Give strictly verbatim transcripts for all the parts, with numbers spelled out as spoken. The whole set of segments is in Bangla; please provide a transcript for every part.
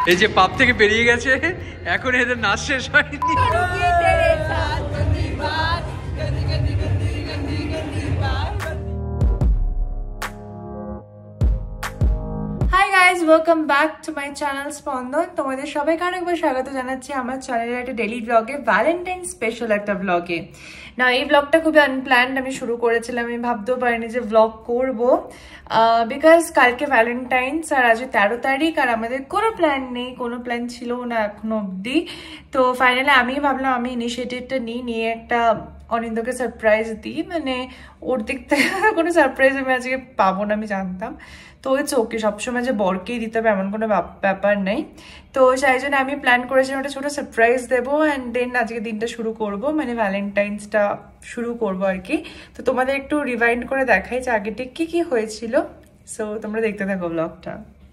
এই যে পাপ থেকে বেরিয়ে গেছে, এখন এদের নাচ শেষ হয়নি। Hi guys, welcome back to my channel Spandan. তোমাদের সবাইকে অনেকবার স্বাগত জানাচ্ছি আমার চ্যানেলের একটা ডেইলি ব্লগে, ভ্যালেন্টাইন স্পেশাল একটা ব্লগে। না, এই ব্লগটা খুবই আনপ্ল্যান্ড আমি শুরু করেছিলাম, আমি ভাবতেও পারিনি যে ব্লগ করবো, বিকজ কালকে ভ্যালেন্টাইন্স আর আজ তেরো তারিখ, আর আমাদের কোনো প্ল্যান নেই, কোনো প্ল্যান ছিল না এখনো অবধি। তো ফাইনালি আমি ভাবলাম আমি ইনিশিয়েটিভটা নিই, নিয়ে একটা অনিন্দকে সারপ্রাইজ দিই। মানে ওর দিক থেকে কোনো সারপ্রাইজ আমি আজকে পাবো না, আমি জানতাম। তো ইটস ওকে, সবসময় যে বরকেই দিতে হবে এমন কোনো ব্যাপার নেই। তো সেই জন্য আমি প্ল্যান করেছিলাম একটা ছোটো সারপ্রাইজ দেবো, অ্যান্ড দেন আজকে দিনটা শুরু করব, মানে ভ্যালেন্টাইন্সটা শুরু করব আর কি। তো তোমাদের একটু রিভাইন্ড করে দেখাই যে আগে ঠিক কী কী হয়েছিল। সো তোমরা দেখতে থাকো ব্লগটা।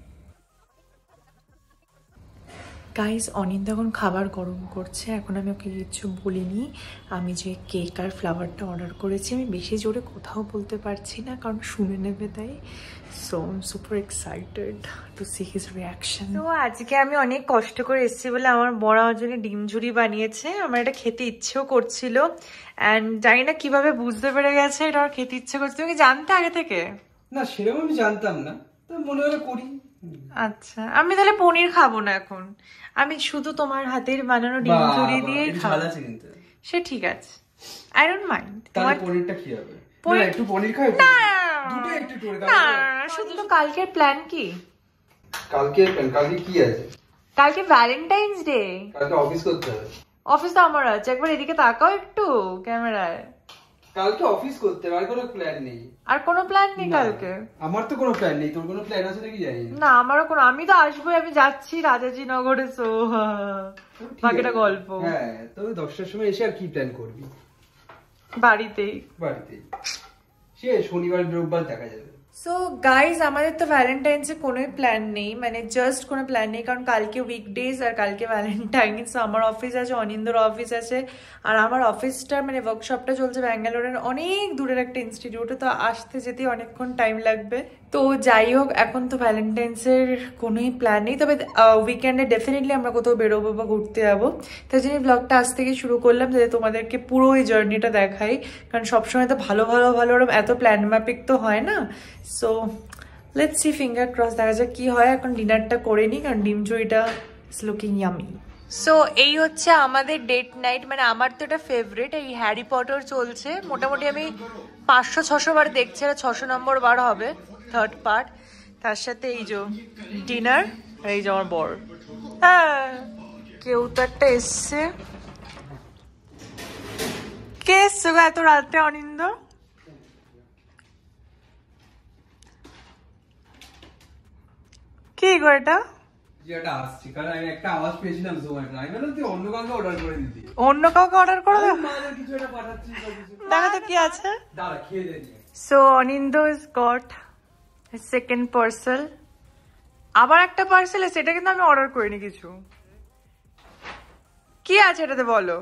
গাইজ, অনিন্দা এখন খাবার গরম করছে, এখন আমি ওকে কিছু বলিনি। আমি যে কেক আর ফ্লাওয়ারটা অর্ডার করেছি, আমি বেশি জোরে কোথাও বলতে পারছি না কারণ শুনে নেবে তাই। So I am super excited to see his reaction. তো আজকে আমি অনেক কষ্ট করে এসেছি বলে আমার বড় আমার জন্য ডিম ঝুড়ি বানিয়েছে। আমার এটা খেতে ইচ্ছেও করছিল, অ্যান্ড জানি না কিভাবে বুঝতে পেরে গেছে এটা আমার খেতে ইচ্ছে করছে। তুমি কি জানতে আগে থেকে? না, সেরকম আমি জানতাম না, তো মনে হলো করি। আচ্ছা, আমি তাহলে পনির খাবো না এখন, আমি শুধু তোমার হাতের বানানো ডিম ঝুড়ি দিয়েই খাবো। সে ঠিক আছে, আই ডোন্ট মাইন্ড। তোমার পনিরটা কি হবে? না, একটু পনির খাই, দুটো একটু করে দাও। না, শুধু তো কালকের প্ল্যান কি? কালকে কালকে কি আছে? কালকে ভ্যালেন্টাইন্স ডে, কালকে অফিস করতে হবে। অফিস তো আমার আছে, একবার এদিকে তাকাও একটু ক্যামেরায়। কালকে অফিস করতে হবে, আর কোনো প্ল্যান নেই। আর কোনো প্ল্যান নেই কালকে? আমার তো কোনো প্ল্যান নেই, তোর কোনো প্ল্যান আছে নাকি জানি না। না, আমারও কোনো, আমি তো আসবোই, আমি যাচ্ছি রাজাজি নগরে। সো বাকিটা গল্প। হ্যাঁ, তবে দশটার সময় এসে আর কি প্ল্যান করবি? বাড়িতেই বাড়িতেই সে শনিবার রোববার দেখা যাবে। সো গাইজ, আমাদের তো ভ্যালেন্টাইন্সে কোনো প্ল্যান নেই, মানে জাস্ট কোনো প্ল্যান নেই, কারণ কালকে উইকডেজ আর কালকে ভ্যালেন্টাইন্স। আমার অফিস আছে, অনিন্দর অফিস আছে, আর আমার অফিসটা মানে ওয়ার্কশপটা চলছে ব্যাঙ্গালোরের অনেক দূরের একটা ইনস্টিটিউটে, তো আসতে যেতে অনেকক্ষণ টাইম লাগবে। তো যাই হোক, এখন তো ভ্যালেন্টাইন্সের কোনোই প্ল্যান নেই, তবে উইকেন্ডে ডেফিনেটলি আমরা কোথাও বেরোবো বা ঘুরতে যাবো। তাই জন্য ব্লগটা আজ থেকে শুরু করলাম, যাতে তোমাদেরকে পুরো এই জার্নিটা দেখাই, কারণ সবসময় তো ভালো ভালো ভালো ওরকম এত প্ল্যান ম্যাপিক তো হয় না। So let's see, finger cross, দেখা যাক কি হয়। এখন ডিনারটা করে নিই, কারণ ডিম ঝুড়িটা ইজ লুকিং ইয়ামি। সো এই হচ্ছে আমাদের ডেট নাইট, মানে আমার তো এটা ফেভারিট। এই হ্যারি পটার চলছে, মোটামুটি আমি পাঁচশো ছশো বার দেখছি, আর ছশো নম্বর বার হবে থার্ড পার্ট। তার সাথে এই যে ডিনার, আর এই যে আমার বর। হ্যাঁ, কেউ তো একটা এসছে। কে এসছে গো এত রাতে? অনিন্দ, কি গো এটা? অন্য কাউকে অর্ডার করে দাও, দেখা তো কি আছে। So Anindo is got second parcel, আবার একটা পার্সেল আছে, এটা কিন্তু আমি অর্ডার করিনি কিছু। কি আছে এটাতে বলো?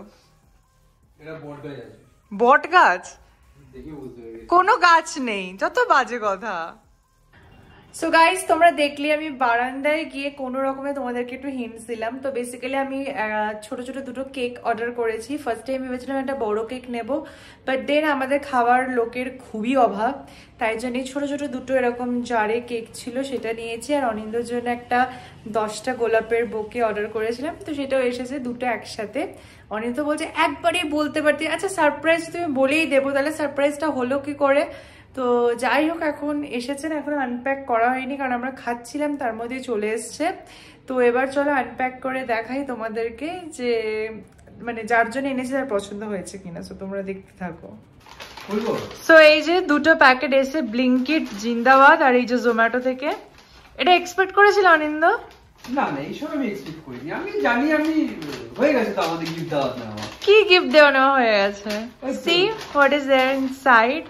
বট গাছ? কোনো গাছ নেই, যত বাজে কথা। সো গাইজ, তোমরা দেখলি আমি বারান্দায় গিয়ে কোনো রকমে তোমাদেরকে একটু হিন্টস দিলাম। তো বেসিক্যালি আমি ছোট ছোট দুটো কেক অর্ডার করেছি। ফার্স্ট টাইম ভেবেছিলাম একটা বড় কেক নেব, বাট দেন আমাদের খাওয়ার লোকের খুবই অভাব, তাই জন্য ছোট ছোট দুটো এরকম জারে কেক ছিল, সেটা নিয়েছি। আর অনিন্দর জন্য একটা দশটা গোলাপের বোকে অর্ডার করেছিলাম, তো সেটাও এসেছে দুটো একসাথে। অনিন্দ বলছে একবারেই বলতে পারতি, আচ্ছা সারপ্রাইজ তুমি বলেই দেবো, তাহলে সারপ্রাইজটা হলো কি করে? তো যাই হোক, এখন এসেছেন, এখন আনপ্যাক করা হয়নি কারণ আমরা খাচ্ছিলাম, তার মধ্যে চলে এসছে। তো এবার চলো আনপ্যাক করে দেখাই তোমাদেরকে যে মানে যার জন্য এনেছে তার পছন্দ হয়েছে কিনা। সো তোমরা দেখতে থাকো। সো এই যে দুটো প্যাকেট এসে, ব্লিঙ্কিট জিন্দাবাদ, আর এই যে জোম্যাটো থেকে। এটা এক্সপেক্ট করেছিল অনিন্দ? না না, এইসব আমি এক্সপেক্ট করিনি, আমি জানি আমি হয়ে গেছে তো আমাদের গিফট দেওয়া নেওয়া। কি গিফট দেওয়া নেওয়া হয়ে গেছে? See what is there inside.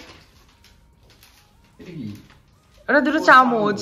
ওটা দুটো চামচ।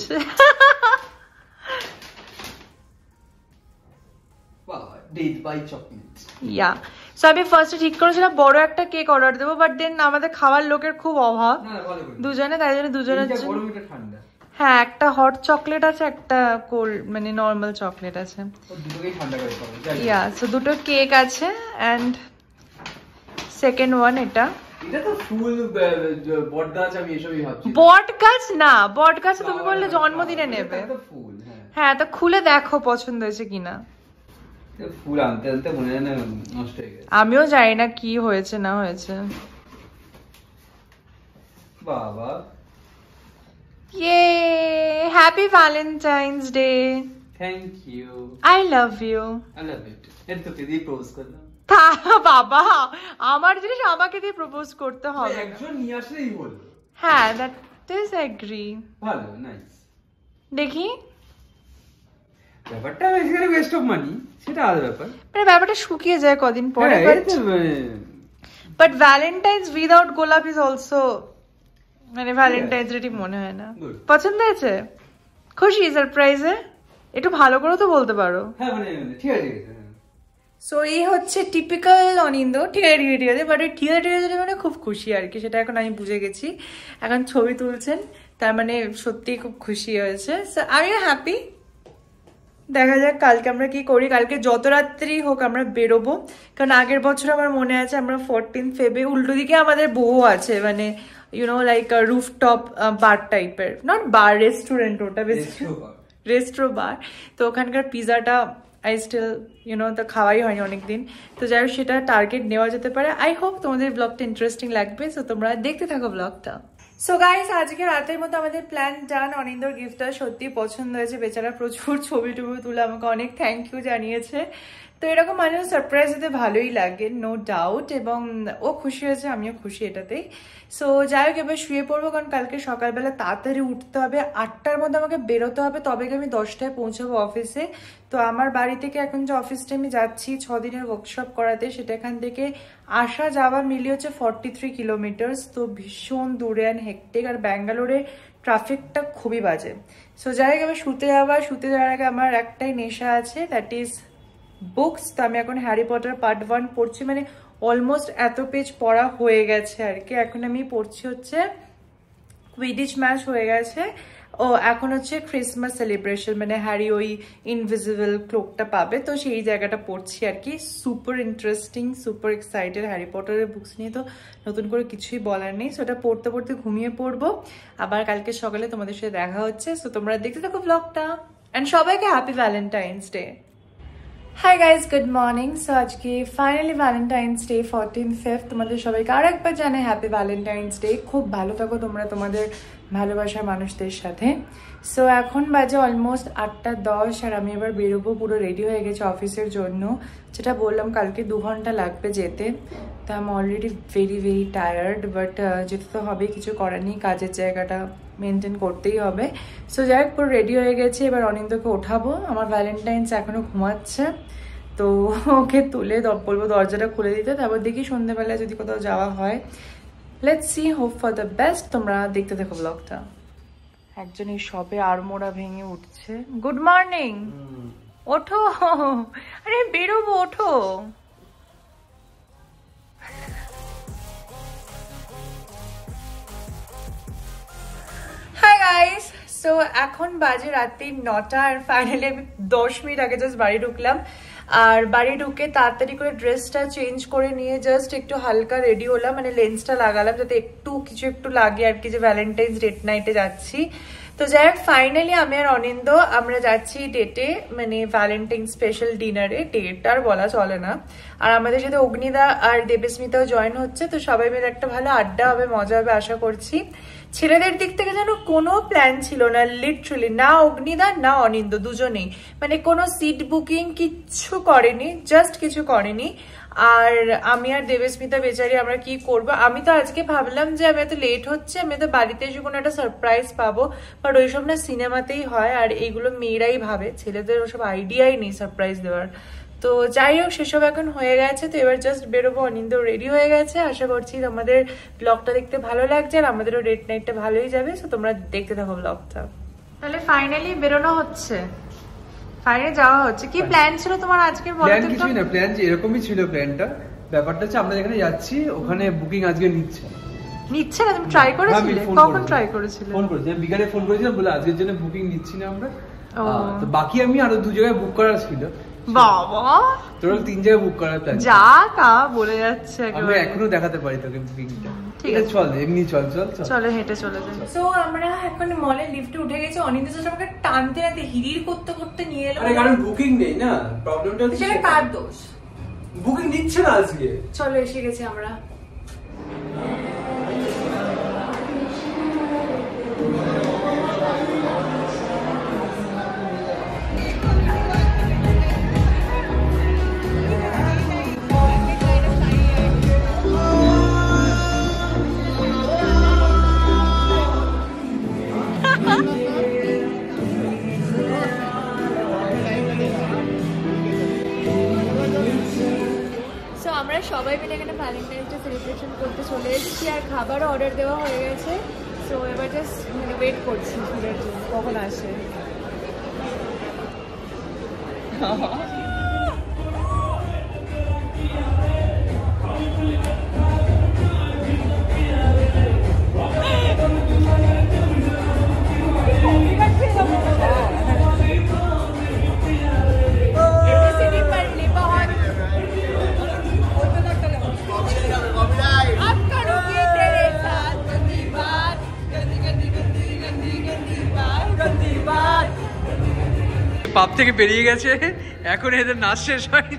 ইয়া, সো আমি ফার্স্টে ঠিক করেছিলাম বড় একটা কেক অর্ডার দেবো, বাট দেন আমাদের খাওয়ার লোকের খুব অভাব দুজনে, তাই জন্য দুজনের জন্য হ্যাঁ একটা হট চকলেট আছে একটা কোল্ড মানে নরমাল চকলেট আছে দুটোকেই ঠান্ডা করে খাবো ইয়া সো দুটো কেক আছে এন্ড সেকেন্ড ওয়ান এটা এটা তো ফুল বট গাছ আমি এসবই ভাবছি বট গাছ না বট গাছ তুমি বললে জন্মদিনে নেবে এটা ফুল হ্যাঁ হ্যাঁ তো খুলে দেখো পছন্দ হয়েছে কিনা ফুল আনতে আনতে মনে হয় না নষ্ট হয়ে গেছে আমিও জানি না কি হয়েছে না হয়েছে বাবা ইয়ে happy Valentine's day thank you I love you I love it এত তো দিয়ে প্রপোজ করলাম বাবা আমার জিনিস আমাকে দিয়ে প্রপোজ করতে হবে একজন নিয়ে আসলেই হলো হ্যাঁ দ্যাট ইজ এগ্রি ভালো নাইস দেখি ব্যাপারটা বেসিক্যালি ওয়েস্ট অফ মানি সেটা আলাদা ব্যাপার মানে ব্যাপারটা শুকিয়ে যায় কদিন পরে বাট ভ্যালেন্টাইন্স উইদাউট গোলাপ ইজ অলসো মানে ভ্যালেন্টাইন্স ডে ঠিক মনে হয় না পছন্দ হয়েছে খুশি সারপ্রাইজে একটু ভালো করে তো বলতে পারো হ্যাঁ মানে ঠিক আছে ঠিক আছে সো এই হচ্ছে টিপিক্যাল অনিন্দ ঠিক আছে ঠিক আছে ঠিক আছে বাট ওই ঠিক আছে ঠিক আছে মানে খুব খুশি আর কি সেটা এখন আমি বুঝে গেছি এখন ছবি তুলছেন তার মানে সত্যিই খুব খুশি হয়েছে সো আমিও হ্যাপি দেখা যাক কালকে আমরা কি করি কালকে যত রাত্রি হোক আমরা বেরোবো কারণ আগের বছর আমার মনে আছে আমরা ফোরটিন ফেবে উল্টো দিকে আমাদের বউ আছে মানে you know like rooftop bar টাইপের নট বার রেস্টুরেন্ট ওটা বেশি রেস্ট্রো বার তো ওখানকার পিজাটা আই স্টিল ইউ নো তো খাওয়াই হয়নি অনেকদিন তো যাই হোক সেটা টার্গেট নেওয়া যেতে পারে আই হোপ তোমাদের ব্লগটা ইন্টারেস্টিং লাগবে সো তোমরা দেখতে থাকো ব্লগটা সো গাইস আজকে রাতের মতো আমাদের প্ল্যান ডান অনিন্দর গিফটটা সত্যি পছন্দ হয়েছে বেচারা প্রচুর ছবি টবি তুলে আমাকে অনেক থ্যাংক ইউ জানিয়েছে তো এরকম মাঝে সারপ্রাইজ দিতে ভালোই লাগে নো ডাউট এবং ও খুশি হয়েছে আমিও খুশি এটাতেই সো যাই হোক এবার শুয়ে পড়বো কারণ কালকে সকালবেলা তাড়াতাড়ি উঠতে হবে আটটার মধ্যে আমাকে বেরোতে হবে তবে আমি দশটায় পৌঁছাবো অফিসে তো আমার বাড়ি থেকে এখন যে অফিসটা আমি যাচ্ছি ছ দিনের ওয়ার্কশপ করাতে সেটা এখান থেকে আসা যাওয়া মিলিয়ে হচ্ছে ফর্টি থ্রি কিলোমিটার্স তো ভীষণ দূরে অ্যান্ড হেক্টিক আর ব্যাঙ্গালোরে ট্রাফিকটা খুবই বাজে সো যাই হোক এবার শুতে যাওয়া শুতে যাওয়ার আগে আমার একটাই নেশা আছে দ্যাট ইজ বুকস তো আমি এখন হ্যারি পটার পার্ট ওয়ান পড়ছি মানে অলমোস্ট এত পেজ পড়া হয়ে গেছে আর কি এখন আমি পড়ছি হচ্ছে কুইডিচ ম্যাচ হয়ে গেছে ও এখন হচ্ছে ক্রিসমাস সেলিব্রেশন মানে হ্যারি ওই ইনভিজিবল ক্লোকটা পাবে তো সেই জায়গাটা পড়ছি আর কি super interesting super excited Harry পটারের বুকস নিয়ে তো নতুন করে কিছুই বলার নেই সো ওটা পড়তে পড়তে ঘুমিয়ে পড়বো আবার কালকে সকালে তোমাদের সাথে দেখা হচ্ছে সো তোমরা দেখতে থাকো ব্লগটা অ্যান্ড সবাইকে happy Valentine's day hi guys good morning so আজকে finally Valentine's day fourteen fifth তোমাদের সবাইকে আর একবার জানাই হ্যাপি ভ্যালেন্টাইন্স ডে খুব ভালো থাকো তোমরা তোমাদের ভালোবাসার মানুষদের সাথে সো এখন বাজে অলমোস্ট আটটা দশ আর আমি এবার বেরোবো পুরো রেডি হয়ে গেছে অফিসের জন্য যেটা বললাম কালকে দু ঘন্টা লাগবে যেতে তো আমি already very very tired but যেতে তো হবে কিছু করার নেই কাজের জায়গাটা মেনটেন করতেই হবে সো যাই হোক পুরো রেডি হয়ে গেছে এবার অনিন্দকে ওঠাবো আমার ভ্যালেন্টাইন্স এখনো ঘুমাচ্ছে তো ওকে তুলে বলবো দরজাটা খুলে দিতে তারপর দেখি সন্ধ্যেবেলায় যদি কোথাও যাওয়া হয় let's see hope for the best তোমরা দেখতে থাকো ব্লগটা একজন এই সবে আড়মোড়া ভেঙে উঠছে গুড মর্নিং ওঠো আরে বেরোবো ওঠো হাই গাইস সো এখন বাজে রাত্রি নটা আর ফাইনালি আমি দশ মিনিট আগে জাস্ট বাড়ি ঢুকলাম আর বাড়ি ঢুকে তাড়াতাড়ি করে ড্রেসটা চেঞ্জ করে নিয়ে জাস্ট একটু হালকা রেডি হলাম মানে লেন্সটা লাগালাম যাতে একটু কিছু একটু লাগে আর কি যে ভ্যালেন্টাইন্স ডেট নাইটে যাচ্ছি তো যাই হোক ফাইনালি আমি আর অনিন্দ আমরা যাচ্ছি ডেটে মানে ভ্যালেন্টাইন স্পেশাল ডিনারে ডেট আর বলা চলে না আর আমাদের সাথে অগ্নিদা আর দেবস্মিতাও জয়েন হচ্ছে তো সবাই মিলে একটা ভালো আড্ডা হবে মজা হবে আশা করছি ছেলেদের দিক থেকে যেন কোনো প্ল্যান ছিল না লিটারালি না অগ্নিদা না অনিন্দ দুজনেই মানে কোনো সিট বুকিং কিচ্ছু করেনি জাস্ট কিছু করেনি আর আমি আর দেবস্মিতা বেচারি আমরা কি করব আমি তো আজকে ভাবলাম যে আমি এত লেট হচ্ছে আমি তো বাড়িতে এসে কোনো একটা সারপ্রাইজ পাবো বাট ওইসব না সিনেমাতেই হয় আর এইগুলো মেয়েরাই ভাবে ছেলেদের ওসব আইডিয়াই নেই সারপ্রাইজ দেওয়ার তো যাই হোক সেসব এখন হয়ে গেছে তো এবার জাস্ট বেরোবো অনিন্দ রেডি হয়ে গেছে আশা করছি তোমাদের ব্লগটা দেখতে ভালো লাগছে আর আমাদেরও ডেট নাইটটা ভালোই যাবে তো তোমরা দেখতে থাকো ব্লগটা তাহলে ফাইনালি বেরোনো হচ্ছে ফাইনালি যাওয়া হচ্ছে কি প্ল্যান ছিল তোমার আজকের বলো প্ল্যান কিছুই না প্ল্যান এরকমই ছিল প্ল্যানটা ব্যাপারটা হচ্ছে আমরা যেখানে যাচ্ছি ওখানে বুকিং আজকে নিচ্ছে নিচ্ছে না? তুমি ট্রাই করেছিলে? কখন ট্রাই করেছিলে? ফোন করেছি, আমি বিকালে ফোন করেছিলাম বলে আজকের জন্য বুকিং নিচ্ছি না আমরা। তো বাকি আমি আরো দু জায়গায় বুক করার ছিল। বাবা, তোর তিন জায়গায় বুক করার প্ল্যান। যা কা বলে যাচ্ছে আমি এখনো দেখাতে পারি তোকে বুকিংটা। ঠিক আছে চল, এমনি চল চল চল চলো হেঁটে চলে যাই। সো আমরা এখন মলে লিফটে উঠে গেছি। অনিন্দ্য স্যার আমাকে টানতে টানতে হিড়ির করতে করতে নিয়ে এলো। আরে কারণ বুকিং নেই না, প্রবলেমটা হচ্ছে সেটা কার দোষ? বুকিং নিচ্ছে না আজকে। চলো এসে গেছি আমরা। আমরা সবাই মিলে এখানে ভ্যালেন্টাইন্স ডে সেলিব্রেশন করতে চলে এসেছি, আর খাবারও অর্ডার দেওয়া হয়ে গেছে। সো এবার জাস্ট মানে ওয়েট করছি ফুডের জন্য, কখন আসে। পাপ থেকে বেরিয়ে গেছে, এখন এদের নাচ শেষ হয়নি।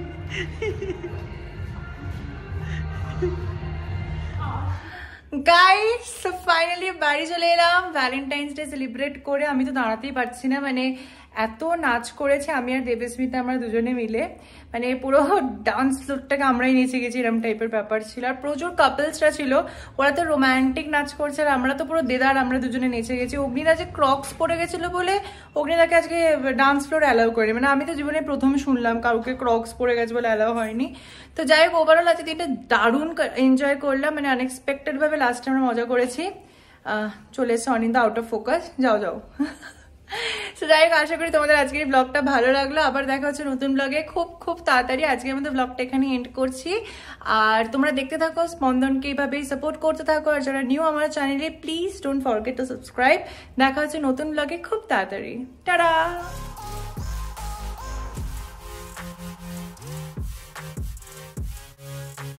গাইস ফাইনালি বাড়ি চলে এলাম ভ্যালেন্টাইন্স ডে সেলিব্রেট করে। আমি তো দাঁড়াতেই পারছি না, মানে এত নাচ করেছে আমি আর দেবস্মিতা, আমরা দুজনে মিলে, মানে পুরো ডান্স ফ্লোরটাকে আমরাই নেচে গেছি, এরকম টাইপের ব্যাপার ছিল। আর প্রচুর কাপলসরা ছিল, ওরা তো রোম্যান্টিক নাচ করছে, আর আমরা তো পুরো দেদার আমরা দুজনে নেচে গেছি। অগ্নিদা যে ক্রক্স পরে গেছিলো বলে অগ্নিদাকে আজকে ডান্স ফ্লোর অ্যালাউ করে, মানে আমি তো জীবনে প্রথম শুনলাম কাউকে ক্রক্স পরে গেছে বলে অ্যালাউ হয়নি। তো যাই হোক, ওভারঅল আজকে দিনটা দারুণ এনজয় করলাম, মানে আনএক্সপেক্টেড ভাবে লাস্টে আমরা মজা করেছি। চলে এসছে অনিন্দা আউট অফ ফোকাস, যাও যাও। তো যাই হোক, আশা করি তোমাদের আজকের এই ব্লগটা ভালো লাগলো। আবার দেখা হচ্ছে নতুন ব্লগে খুব খুব তাড়াতাড়ি। আজকে আমাদের ব্লগটা এখানে এন্ড করছি, আর তোমরা দেখতে থাকো, স্পন্দনকে এইভাবেই সাপোর্ট করতে থাকো। আর যারা নিউ আমার চ্যানেলে, please don't forget to subscribe. দেখা হচ্ছে নতুন ব্লগে খুব তাড়াতাড়ি। টাটা।